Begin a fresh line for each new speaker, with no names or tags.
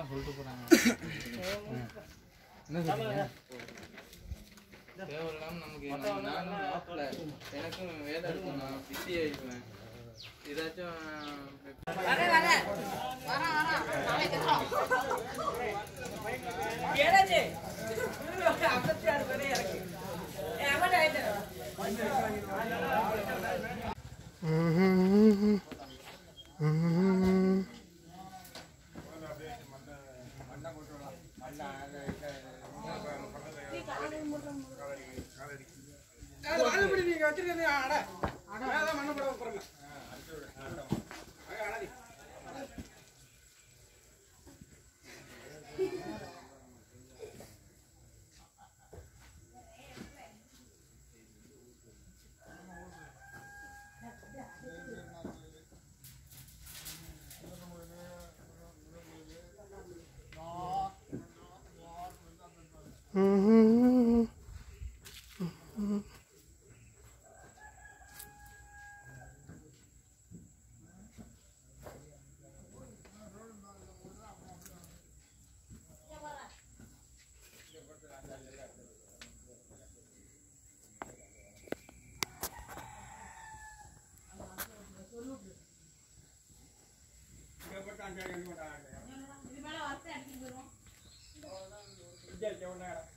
தான் சொல்லிட்டு போகிறாங்க. என்ன சொல்றீங்க? தேவையில்லாமல் நமக்கு நானும் மாப்பிள்ள எனக்கும் வேலை இருக்கும், நான் பிஸி ஆகிடுவேன். ஏதாச்சும்
நீங்க வச்சிருக்கீங்க மண்ண போட போறீங்க. இது மேல வார்த்தை அடிச்சு போறோம்.